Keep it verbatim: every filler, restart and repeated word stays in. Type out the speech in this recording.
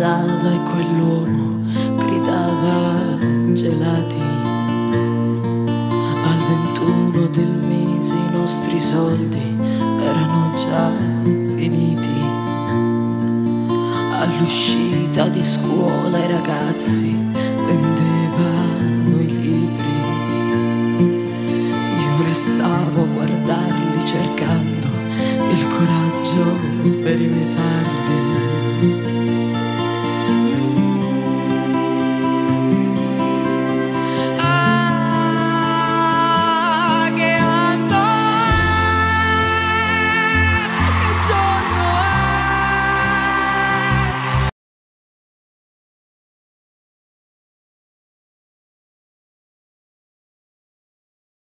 passava e quell'uomo gridava gelati. Al ventuno del mese i nostri soldi erano già finiti. All'uscita di scuola i ragazzi vendevano i libri. Io restavo a guardarli cercando il coraggio per imitarli.